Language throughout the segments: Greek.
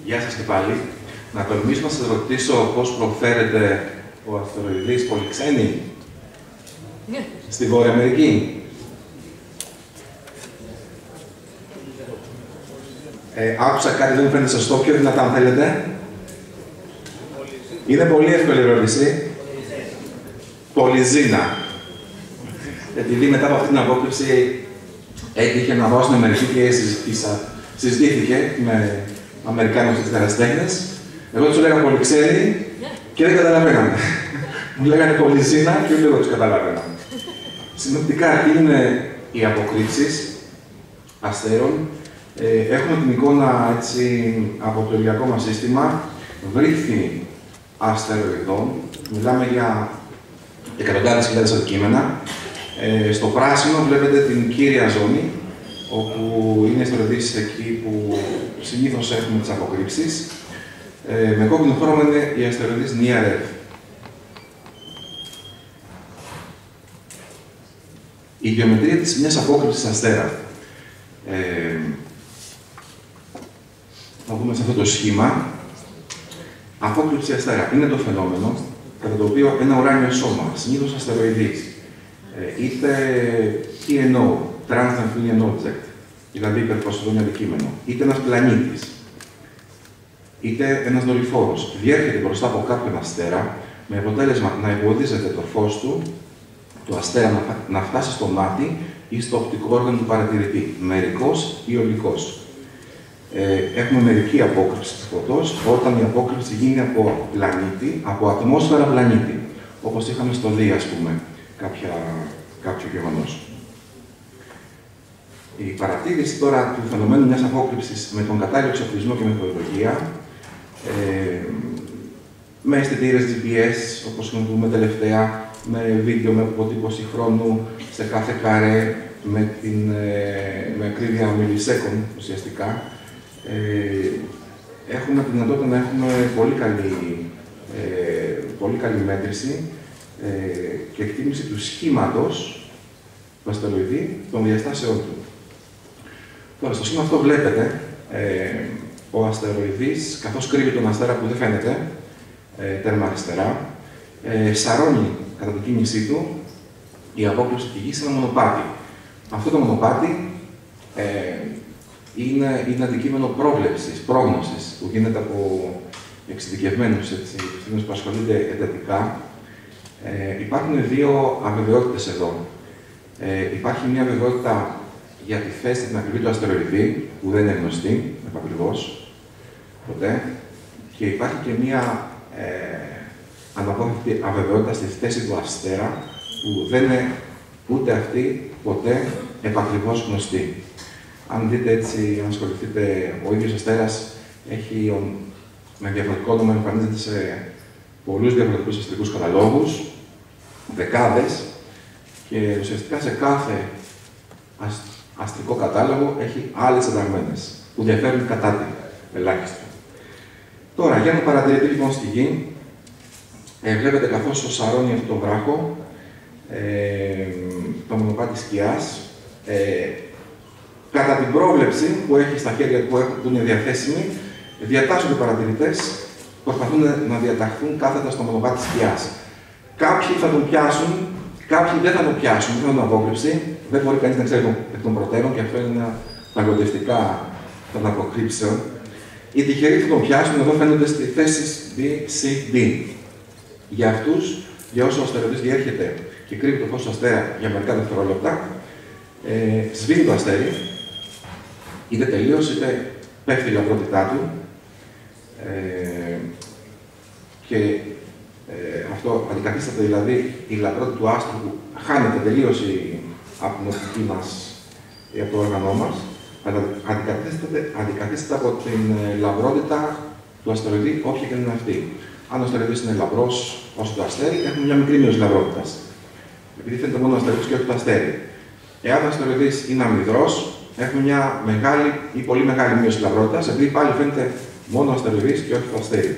Γεια σας και πάλι. Να τολμήσω να σας ρωτήσω πώς προφέρεται ο αστεροειδής Πολυξένη στη Βόρεια Αμερική. Άκουσα κάτι, δεν μου φαίνεται σωστό. Πιο δυνατά, αν θέλετε. Είναι πολύ εύκολη ερώτηση. Πολυζίνα. Επειδή μετά από αυτή την απόκριση έτυχε να πάω στην Αμερική και συζητήθηκε με Αμερικάνους ερασιτέχνες. Εγώ τους λέγα Πολυξένη και δεν καταλαβαίνανε. Μου λέγανε Πολυζίνα και ούτε εγώ τους καταλαβαίναμε. Συνοπτικά, τι είναι οι αποκρύψεις αστέρων. Έχουμε την εικόνα έτσι, από το ηλιακό μας σύστημα, βρύχθη αστεροειδών. Μιλάμε για εκατοντάδες χιλιάδες αντικείμενα. Στο πράσινο βλέπετε την κύρια ζώνη, όπου είναι οι αστεροειδείς εκεί που συνήθως έχουμε τις αποκρύψεις. Με κόκκινο χρώμα είναι οι αστεροειδείς Near Earth. Η γεωμετρία της μιας απόκρυψης αστέρα. Θα δούμε σε αυτό το σχήμα. Απόκρυψη αστέρα είναι το φαινόμενο κατά το οποίο ένα ουράνιο σώμα, συνήθως αστεροειδής, είτε TNO, Trans-Neptunian Object, δηλαδή υπερπροσωπικό αντικείμενο, είτε ένας πλανήτης, είτε ένας δορυφόρος, διέρχεται μπροστά από κάποιον αστέρα με αποτέλεσμα να εμποδίζεται το φως του αστέρα να φτάσει στο μάτι ή στο οπτικό όργανο του παρατηρητή, μερικός ή ολικός. Έχουμε μερική απόκρυψη του φωτός, όταν η απόκρυψη γίνει από πλανήτη, από ατμόσφαιρα πλανήτη, όπως είχαμε στο Δία, ας πούμε, κάποιο γεγονός. Η παρατήρηση τώρα του φαινομένου μιας απόκρυψης με τον κατάλληλο εξοπλισμό και μεθοδολογία, με αισθητήρες GPS, όπως χρησιμοποιούμε τελευταία, με βίντεο, με αποτύπωση χρόνου σε κάθε καρέ, με ακρίβεια μιλισέκον ουσιαστικά, έχουμε τη δυνατότητα να έχουμε πολύ καλή μέτρηση και εκτίμηση του σχήματος του αστεροειδή, των διαστάσεών του. Τώρα, στο σχήμα αυτό βλέπετε ο αστεροειδής, καθώς κρύβει τον αστέρα που δεν φαίνεται, τέρμα αριστερά, σαρώνει κατά την κίνησή του η απόκρυψη τη γης σε ένα μονοπάτι. Αυτό το μονοπάτι είναι αντικείμενο πρόβλεψης, πρόγνωσης, που γίνεται από εξειδικευμένους επιστήμονες που ασχολούνται εντατικά. Υπάρχουν δύο αβεβαιότητες εδώ. Υπάρχει μια βεβαιότητα για τη θέση την ακριβή του αστεροειδή, που δεν είναι γνωστή, επακριβώς, ποτέ, και υπάρχει και μια αναπόφευκτη αβεβαιότητα στη θέση του αστέρα, που δεν είναι ούτε αυτή ποτέ επακριβώς γνωστή. Αν δείτε έτσι, αν ασχοληθείτε, ο ίδιος αστέρας έχει με διαφορετικό όνομα, εμφανίζεται σε πολλούς διαφορετικούς αστρικούς καταλόγους, δεκάδες, και ουσιαστικά σε κάθε αστρικό κατάλογο έχει άλλες ενταγμένες, που διαφέρουν κατά την ελάχιστα. Τώρα, για να παρατηρείτε λοιπόν στη γη, βλέπετε καθώς σαρώνει αυτό το βράχο, το μονοπάτι σκιάς, κατά την πρόβλεψη που έχει στα χέρια που είναι διαθέσιμη, διατάσσονται οι παρατηρητές, προσπαθούν να διαταχθούν κάθετα στο μονοπάτι σκιάς. Κάποιοι θα τον πιάσουν, κάποιοι δεν θα τον πιάσουν, δεν θα τον απόκρυψει, δεν μπορεί κανείς να ξέρει εκ των προτέρων, και αυτό είναι ένα παγκοτευτικά των αποκρύψεων. Οι τυχεροί θα τον πιάσουν, εδώ φαίνονται στη θέση B, C, D. Για αυτούς, για όσο ο αστεροειδής διέρχεται και κρύβει το φως του αστέρα για μερικά δευτερόλεπτα, σβήνει το αστέρι, είτε τελείως είτε πέφτει η λαμπρότητά του, και αυτό αντικαθίσταται, δηλαδή η λαμπρότητα του άστρου που χάνεται τελείως από την οπτική μας ή από το όργανό μας, αντικαθίσταται από την λαμπρότητα του αστεροειδή, όποια και είναι αυτή. Αν ο αστεροειδής είναι λαμπρός όσο το αστέρι, έχουμε μια μικρή μείωση λαμπρότητας. Επειδή φαίνεται μόνο ο αστεροειδής και όχι το αστέρι. Εάν ο αστεροειδής είναι αμυδρός, έχουμε μια μεγάλη ή πολύ μεγάλη μείωση λαμπρότητας, επειδή πάλι φαίνεται μόνο ο αστεροειδής και όχι το αστέρι.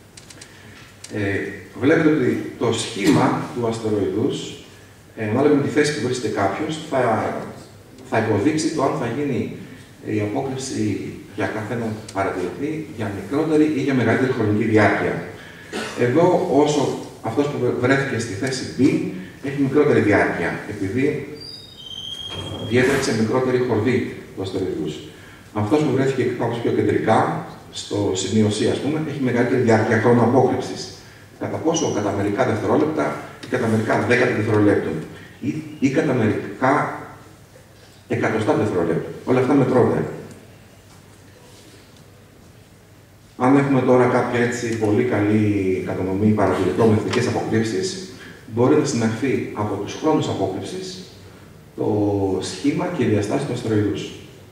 Βλέπετε ότι το σχήμα του αστεροειδούς, ανάλογα με τη θέση που βρίσκεται κάποιος, θα υποδείξει το αν θα γίνει η απόκρυψη για καθέναν παρατηρητή για μικρότερη ή για μεγαλύτερη χρονική διάρκεια. Εδώ, όσο αυτός που βρέθηκε στη θέση B έχει μικρότερη διάρκεια, επειδή διέτρεξε μικρότερη χορδή του αστεροειδούς. Αυτός που βρέθηκε κάπως πιο κεντρικά, στο σημείο C, ας πούμε, έχει μεγαλύτερη διάρκεια χρόνου απόκρυψης. Κατά πόσο, κατά μερικά δευτερόλεπτα ή κατά μερικά δέκατα δευτερολέπτων ή κατά μερικά εκατοστά δευτερολέπτων. Όλα αυτά μετρώνται. Αν έχουμε τώρα κάποια έτσι πολύ καλή κατανομή παρατηρητών με εθνικές αποκρύψεις, μπορεί να συναχθεί από τους χρόνους απόκρυψης το σχήμα και η διαστάση του αστεροειδούς.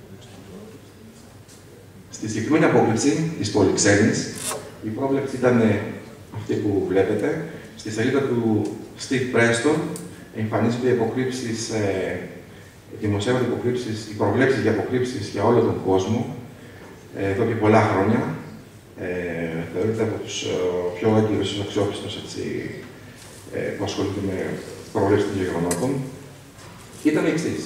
Στη συγκεκριμένη απόκρυψη της πολυξένης, η πρόβλεψη ήταν αυτή που βλέπετε. Στη σελίδα του Steve Preston εμφανίζονται οι αποκρύψεις, δημοσιεύονται οι προβλέψεις για αποκρύψεις για όλο τον κόσμο, εδώ και πολλά χρόνια. Θεωρείται από τους πιο έγκυρους και αξιόπιστους που ασχολούνται με προβλέψεις των γεγονότων. Ήταν η εξής.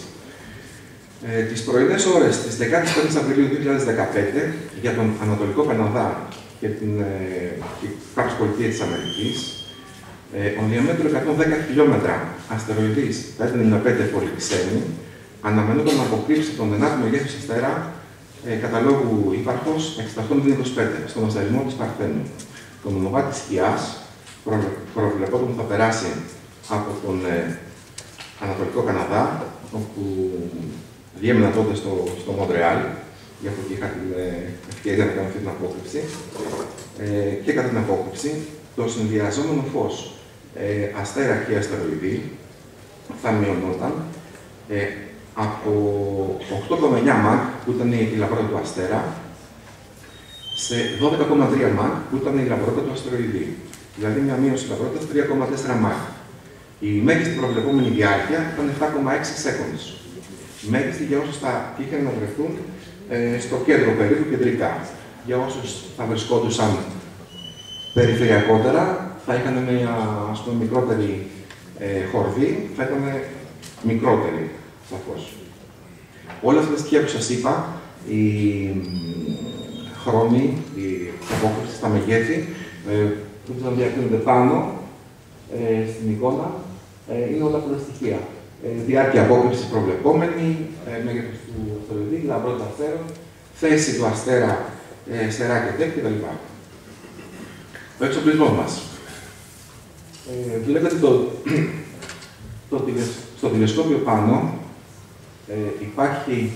Τις πρωινές ώρες της 15ης Απριλίου 2015 για τον Ανατολικό Καναδά και κάποιες πολιτείες της Αμερικής, ο διαμέτρο 110 χιλιόμετρα αστεροειδής 595 πολυξένη αναμενόταν να αποκρύψει τον 9ο μεγέθους αστέρα κατά λόγου ύπαρχος 6825 στον αστερισμό της Παρθένου. Το μονοπάτι της σκιάς προβλεπόταν που θα περάσει από τον Ανατολικό Καναδά, όπου διέμενα τότε στο Μοντρεάλ, γι' αυτό και είχα την ευκαιρία να κάνω αυτή την απόκρυψη. Και κατά την απόκρυψη, το συνδυαζόμενο φως αστέρα και αστεροειδή θα μειωνόταν από 8,9 μαχ, που ήταν η λαμπρότητα του αστέρα, σε 12,3 μαχ, που ήταν η λαμπρότητα του αστεροειδή. Δηλαδή μια μείωση λαμπρότητας 3,4 μαχ. Η μέγιστη προβλεπόμενη διάρκεια ήταν 7,6 seconds. Μέγιστη για όσους θα είχαν να βρεθούν στο κέντρο περίπου κεντρικά. Για όσους θα βρισκόντουσαν περιφερειακότερα, θα είχαν μια μικρότερη χορδή, θα ήταν μικρότερη, σαφώς. Όλα αυτά τα στοιχεία που σας είπα, οι χρόνοι, η απόκρυψη, τα μεγέθη, που θα διακρίνονται πάνω στην εικόνα, είναι όλα αυτά τα στοιχεία. Διάρκεια απόκρυψης προβλεπόμενη, μέγεθος του αστεροειδή, λαμπρότητα αστέρων, θέση του αστέρα σε ρα και τεκ κτλ. Ο εξοπλισμός μας. Βλέπετε στο τηλεσκόπιο πάνω υπάρχει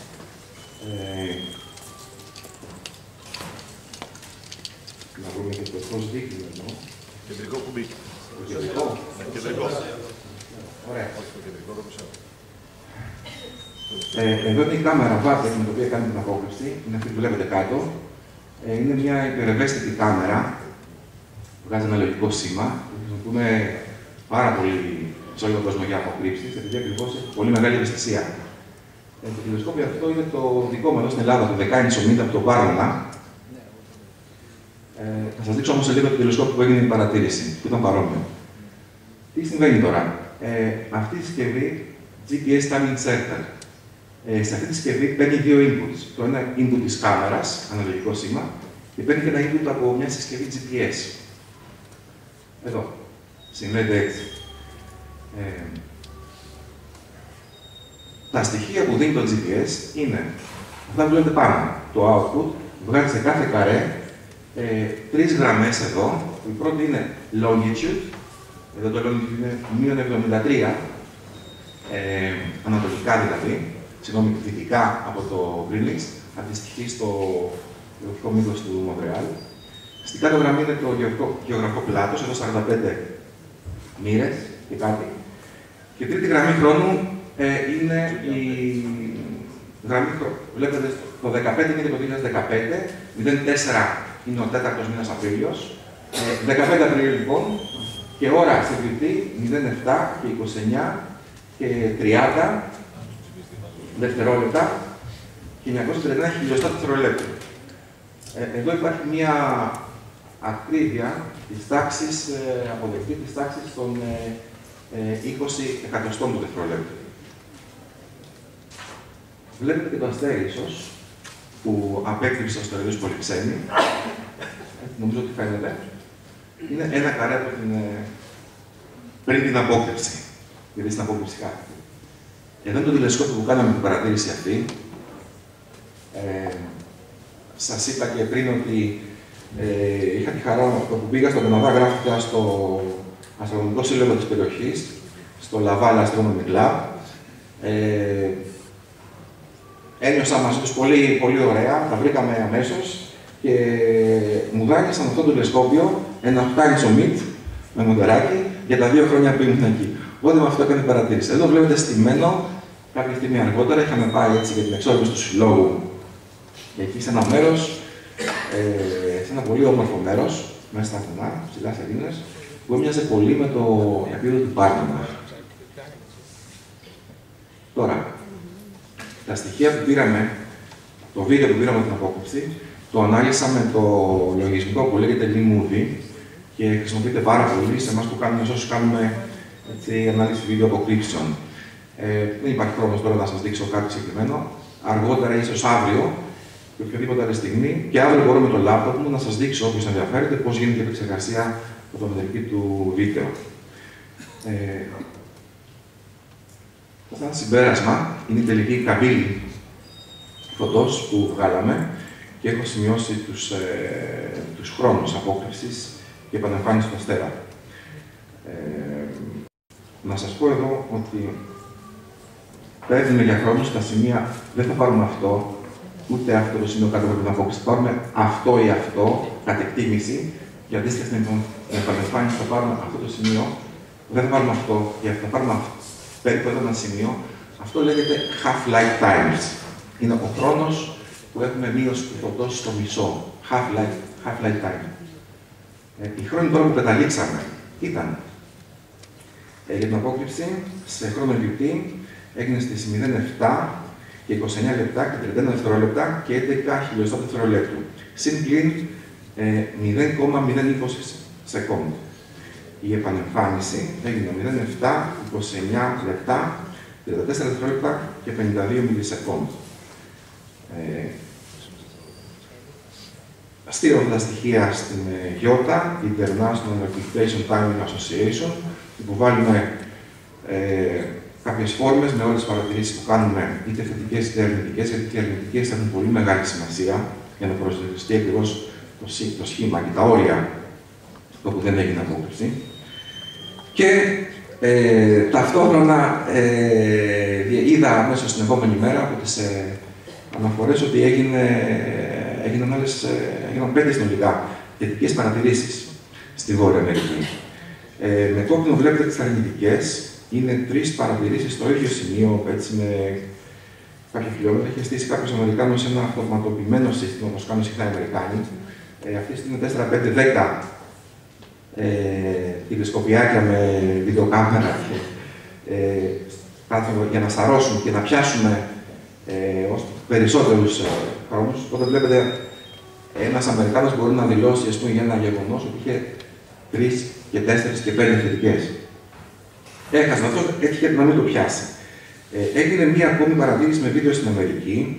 να βρούμε και το πώς δείχνει εδώ. Κεντρικό κουμπί. Κεντρικό. Κεντρικό. Ωραία. Όχι το κεντρικό, το πισάω. Εδώ είναι η κάμερα βάρτε με την οποία κάνουμε την απόκρυψη. Είναι αυτή που βλέπετε κάτω. Είναι μια υπερευαίσθητη κάμερα. Βγάζει ένα λογικό σήμα. Το χρησιμοποιούμε πάρα πολύ σε όλο τον κόσμο για αποκρύψεις, επειδή ακριβώς έχει πολύ μεγάλη ευαισθησία. Το τηλεσκόπιο αυτό είναι το δικό μου εδώ στην Ελλάδα, το Δεκάνησο Μήτα από το Πάρνανα. Θα σας δείξω όμως σε λίγο το τηλεσκόπιο που έγινε η παρατήρηση, που ήταν παρόμοιο. Τι συμβαίνει τώρα. Αυτή η συσκευή GPS Time Inserter. Σε αυτή τη συσκευή παίρνει δύο inputs. Το ένα input της κάμερας, αναλογικό σήμα, και παίρνει και ένα input από μια συσκευή GPS. Εδώ. Συνδέεται έτσι. Τα στοιχεία που δίνει το GPS είναι αυτά που βλέπετε πάνω. Το output βγάζει σε κάθε καρέ τρεις γραμμές εδώ. Η πρώτη είναι longitude. Εδώ το longitude είναι μείον 73, ανατολικά δηλαδή, συγγνώμη, δυτικά από το Greenwich, αντιστοιχεί στο γεωγραφικό μήκος του Μοντρεάλ. Στην κάτω γραμμή είναι το γεωγραφικό πλάτος, εδώ 45 μοίρες και κάτι. Και η τρίτη γραμμή χρόνου είναι η γραμμή, βλέπετε, το 15 είναι το 2015, 04 είναι ο 4ος μήνας Απρίλιος. 15 Απριλίου λοιπόν, και ώρα σε κριτή 07 και 29 και 30 δευτερόλεπτα και 939 χιλιοστά δευτερολέπτου. Εδώ υπάρχει μία ακρίβεια της τάξης, αποδεκτή της τάξης των 20 εκατοστών του δευτερολέπτου. Βλέπετε και το αστέρι ίσως, που απέκτησε ο αστεροειδής Πολυξένη. Νομίζω ότι φαίνεται. Είναι ένα καρέ από πριν την απόκρυψη. Δηλαδή στην απόκρυψη κάτι. Εδώ είναι το τηλεσκόπιο που κάναμε την παρατήρηση αυτή. Σας είπα και πριν ότι είχα τη χαρά που πήγα στον Καναδά, γράφτηκα στο Αστρονομικό Σύλλογο της περιοχής, στο Laval Astronomy Club. Ένιωσα μαζί τους πολύ, πολύ ωραία, τα βρήκαμε αμέσως και μου δάνεισαν αυτό το τηλεσκόπιο, ένα 8 μιτ με μοντεράκι, για τα 2 χρόνια που ήμουν εκεί. Οπότε με αυτό έκανε παρατήρηση. Εδώ βλέπετε στημένο, κάποια στιγμή αργότερα είχαμε πάει έτσι για την εξόρυξη του συλλόγου και εκεί σε ένα μέρος, σε ένα πολύ όμορφο μέρος, μέσα στα βουνά, ψηλά σελήνες, που έμοιαζε πολύ με το επίπεδο του Πάρνανα. Τώρα, τα στοιχεία που πήραμε, το βίντεο που πήραμε την απόκρυψη, το ανάλυσα με το λογισμικό που λέγεται Lee-Movie και χρησιμοποιείται πάρα πολύ σε εμάς που κάνουμε, όσους κάνουμε έτσι, ανάλυση βίντεο αποκρύψεων. Δεν υπάρχει χρόνος τώρα να σας δείξω κάτι συγκεκριμένο. Αργότερα, ίσως αύριο, και οποιαδήποτε άλλη στιγμή, και αύριο μπορώ με το λάπτοπ μου να σας δείξω, όποιος ενδιαφέρεται, πώς γίνεται η επεξεργασία φωτομετρική του βίντεο. Σαν συμπέρασμα, είναι η τελική καμπύλη φωτός που βγάλαμε και έχω σημειώσει τους χρόνους απόκρυψης και επανεμφάνισης του αστέρα. Να σας πω εδώ ότι παίρνουμε για χρόνους στα σημεία, δεν θα πάρουμε αυτό, ούτε αυτό το σημείο κάτω από την απόκρυψη. Θα πάρουμε αυτό ή αυτό, κατ' εκτίμηση, και αντίστοιχα στην επανεμφάνιση θα πάρουμε αυτό το σημείο, δεν θα πάρουμε αυτό ή αυτό, θα πάρουμε περίπου ένα σημείο. Αυτό λέγεται half-light times. Είναι ο χρόνος που έχουμε μείωση του φωτός στο μισό. Half-light time. Οι χρόνοι τώρα που καταλήξαμε ήταν για την απόκρυψη σε χρόνο λεπτή έγινε στις 0,7 και 29 λεπτά και 31 δευτερόλεπτα και 11 χιλιοστά δευτερολέπτου. Συν πλην 0,020 σεκόντ. Η επανεμφάνιση έγινε 0,7, 29 λεπτά, 34 δευτερόλεπτα και 52 μιλισεκόντ. Στείλαμε τα στοιχεία στην ΙΟΤΑ, International Occultation Timing Association, που βάλουμε κάποιες φόρμες με όλες τις παρατηρήσεις που κάνουμε, είτε θετικές είτε αρνητικές, γιατί οι αρνητικές έχουν πολύ μεγάλη σημασία για να προσδιοριστεί ακριβώς το σχήμα και τα όρια όπου δεν έγινε απόκρυψη. Και ταυτόχρονα είδα αμέσως την επόμενη μέρα από τις αναφορές ότι έγιναν 5 συνολικά θετικές παρατηρήσεις στη Βόρεια Αμερική. Με κόκκινο βλέπετε τις αρνητικές. Είναι 3 παρατηρήσεις στο ίδιο σημείο, έτσι με κάποια χιλιόμετρα. Έχει στήσει κάποιος Αμερικάνος ένα αυτοματοποιημένο σύστημα, όπως κάνουν συχνά οι Αμερικάνοι. Αυτή είναι 4, 5, 10 τηλεσκοπιάκια με βιντεοκάμερα για να σαρώσουν και να πιάσουμε περισσότερους χρόνους. Οπότε βλέπετε, ένας Αμερικάνος μπορεί να δηλώσει για ένα γεγονός ότι είχε 3 και 4 και 5 θετικές. Έχασε αυτό, έτυχε να μην το πιάσει. Έγινε μία ακόμη παρατήρηση με βίντεο στην Αμερική,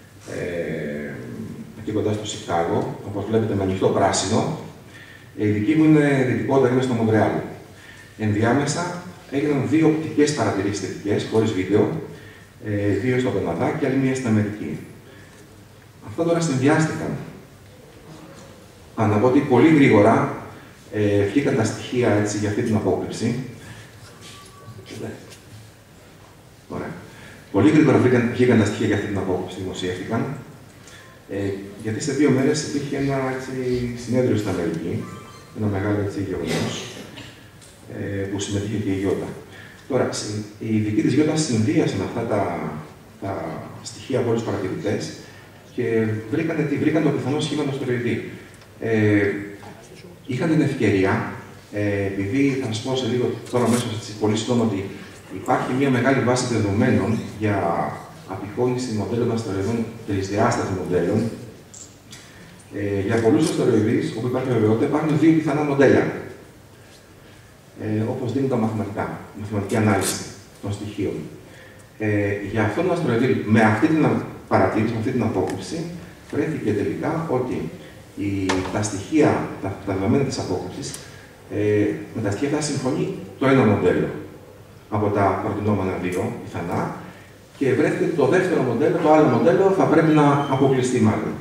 εκεί κοντά στο Σικάγο, όπως βλέπετε με ανοιχτό πράσινο. Η δική μου είναι δυτικότερα, είναι στο Μοντρεάλ. Ενδιάμεσα έγιναν 2 οπτικές παρατηρήσεις θετικές, χωρίς βίντεο, 2 στον Καναδά και άλλη μία στην Αμερική. Αυτά τώρα συνδυάστηκαν. Να πω ότι πολύ γρήγορα βγήκαν τα στοιχεία έτσι, για αυτή την απόκρυψη. Ωραία. Πολύ γρήγορα βγήκαν τα στοιχεία για αυτή την απόκρυψη, δημοσιεύτηκαν. Γιατί σε 2 μέρες υπήρχε ένα έτσι, συνέδριο στην Αμερική, ένα μεγάλο γεγονός, που συμμετείχε και η ΙΟΤΑ. Τώρα, οι ειδικοί της ΙΟΤΑ συνδύασαν αυτά τα στοιχεία από όλους τους παρατηρητές και βρήκαν το πιθανό σχήμα του αστεροειδή. Είχαν την ευκαιρία, επειδή θα σας πω σε λίγο τώρα μέσα πολύ σύντομα ότι υπάρχει μια μεγάλη βάση δεδομένων για απεικόνιση μοντέλων αστεροειδών, τρισδιάστατων μοντέλων. Για πολλούς αστεροειδείς, όπου υπάρχει βεβαιότητα, υπάρχουν 2 πιθανά μοντέλα. Όπως δίνουν τα μαθηματική ανάλυση των στοιχείων. Για αυτόν τον αστροειδήλ, με αυτή την παρατήρηση, με αυτή την απόκρυψη, βρέθηκε τελικά ότι τα στοιχεία, τα δεδομένα της απόκρυψης, με τα στοιχεία αυτά συμφωνεί το ένα μοντέλο από τα προτινόμενα δύο πιθανά και βρέθηκε ότι το δεύτερο μοντέλο, το άλλο μοντέλο, θα πρέπει να αποκλειστεί μάλλον.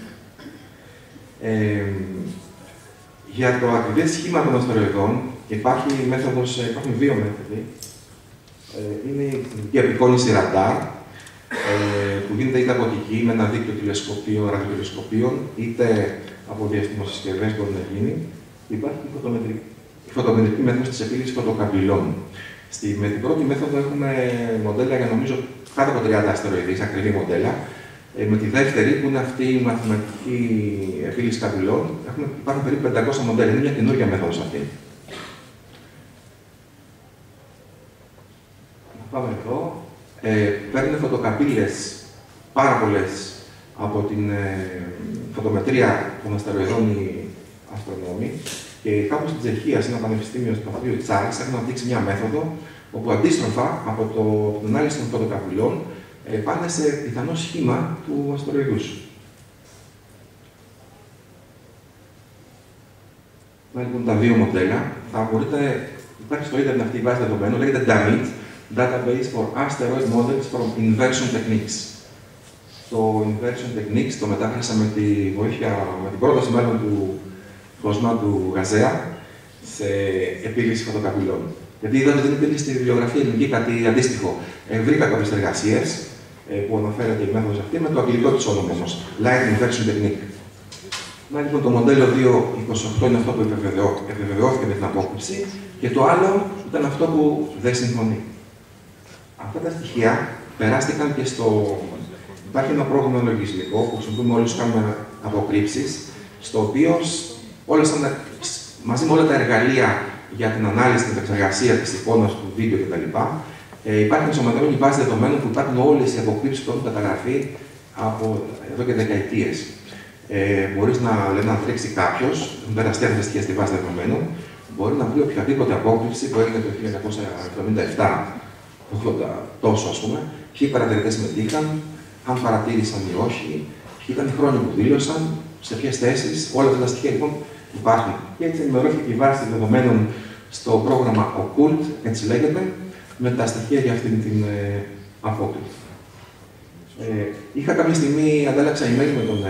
Για το ακριβές σχήμα των αστεροειδών υπάρχουν δύο μέθοδοι. Είναι η τεχνική απεικόνιση ραντάρ, που γίνεται είτε από οπτική με ένα δίκτυο τηλεσκοπίων, ραδιοτηλεσκοπίων, είτε από διαστημοσυσκευές μπορεί να γίνει. Υπάρχει η φωτομετρική μέθοδος της επίλυσης φωτοκαπηλών. Με την πρώτη μέθοδο έχουμε μοντέλα για νομίζω κάτω από 30 αστεροειδείς, ακριβή μοντέλα. Με τη δεύτερη, που είναι αυτή η μαθηματική επίλυση καπηλών, υπάρχουν περίπου 500 μοντέλα. Είναι μια καινούργια μέθοδος αυτή. Πάμε εδώ. Παίρνουν φωτοκαπήλες πάρα πολλές από την φωτομετρία των αστεροειδών οι αστρονόμοι και κάπου στην Τσεχία, σε ένα πανεπιστήμιο στο Πατρίο Τσάρλς, έχουν αναπτύξει μια μέθοδο όπου αντίστροφα από την ανάλυση των φωτοκαπηλών πάνε σε πιθανό σχήμα του αστεροειδούς. Λοιπόν, τα δύο μοντέλα. Υπάρχει στο ίντερνετ αυτή η βάση δεδομένων, λέγεται DAMIT, Database for Asteroid Models from Inversion Techniques. Το Inversion Techniques το μετάφρασα με την πρόταση μάλλον του Κοσμάτου Γαζέα σε επίλυση φωτοκαπηλών. Γιατί είδαμε ότι δεν υπήρχε στη βιβλιογραφία ελληνική κάτι αντίστοιχο. Βρήκα κάποιες εργασίες που αναφέρεται η μέθοδος αυτή με το αγγλικό της όνομα όμως. Light Inversion Technique. Να λοιπόν το μοντέλο 228 είναι αυτό που επιβεβαιώθηκε με την απόκρυψη και το άλλο ήταν αυτό που δεν συμφωνεί. Αυτά τα στοιχεία περάστηκαν και Υπάρχει ένα πρόγραμμα λογισμικό που χρησιμοποιούμε όλοι κάνουμε αποκρύψεις, στο οποίο μαζί με όλα τα εργαλεία για την ανάλυση, την επεξεργασία της εικόνας, του βίντεο κτλ. Υπάρχει ενσωματωμένη βάση δεδομένων που υπάρχουν όλες οι αποκρύψεις που έχουν καταγραφεί από εδώ και δεκαετίες. Μπορείς να τρέξει κάποιος, έχουν περαστεί αυτά τα στοιχεία στη βάση δεδομένων, μπορεί να βρει οποιαδήποτε απόκρυψη που έγινε το 1977, 80 τόσο ας πούμε, ποιοι παρατηρητές συμμετείχαν, αν παρατήρησαν ή όχι, ποιοι ήταν οι χρόνοι που δήλωσαν, σε ποιες θέσεις, όλα αυτά τα στοιχεία λοιπόν υπάρχουν. Και έτσι ενημερώθηκε η βάση δεδομένων στο πρόγραμμα Occult, έτσι λέγεται, με τα στοιχεία για αυτήν την απόκρυψη. Είχα κάποια στιγμή, αντάλλαξα email με τον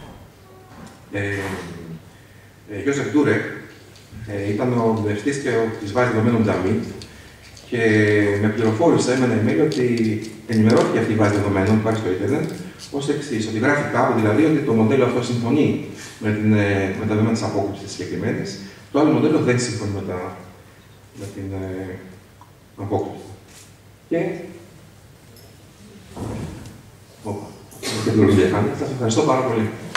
Γιώσεφ Ντούρεκ, ήταν ο διευθυντής της βάσης δεδομένων DAMIT, και με πληροφόρησε με ένα email ότι ενημερώθηκε αυτή η βάση δεδομένων που υπάρχει στο Ιντερνετ ως εξής, ότι γράφει κάπου δηλαδή ότι το μοντέλο αυτό συμφωνεί με τα δεδομένα της απόκρυψης συγκεκριμένης, το άλλο μοντέλο δεν συμφωνεί με την απόκρυψη. Και. Όπα. Σας ευχαριστώ πάρα πολύ.